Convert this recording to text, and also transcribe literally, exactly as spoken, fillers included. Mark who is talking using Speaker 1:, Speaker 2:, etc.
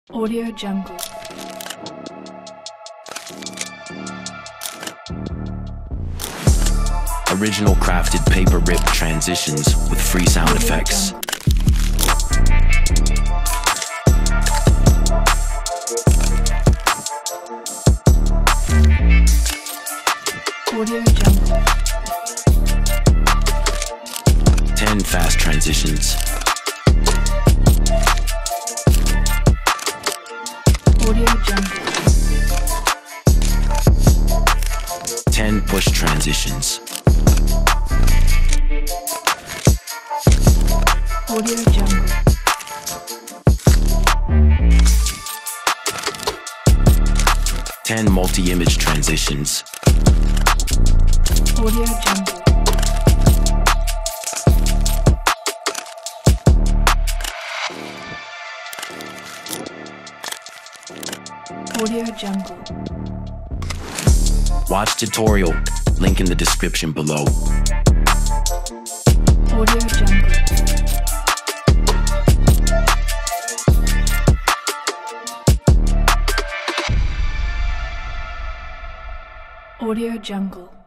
Speaker 1: Audio Jungle.
Speaker 2: Original crafted paper rip transitions with free sound effects.
Speaker 1: Audio Jungle.
Speaker 2: ten fast transitions.
Speaker 1: Audio Jungle.
Speaker 2: ten push transitions.
Speaker 1: Audio Jungle.
Speaker 2: ten multi-image transitions.
Speaker 1: Audio Jungle. Audio Jungle.
Speaker 2: Watch tutorial, link in the description below.
Speaker 1: Audio Jungle. Audio Jungle.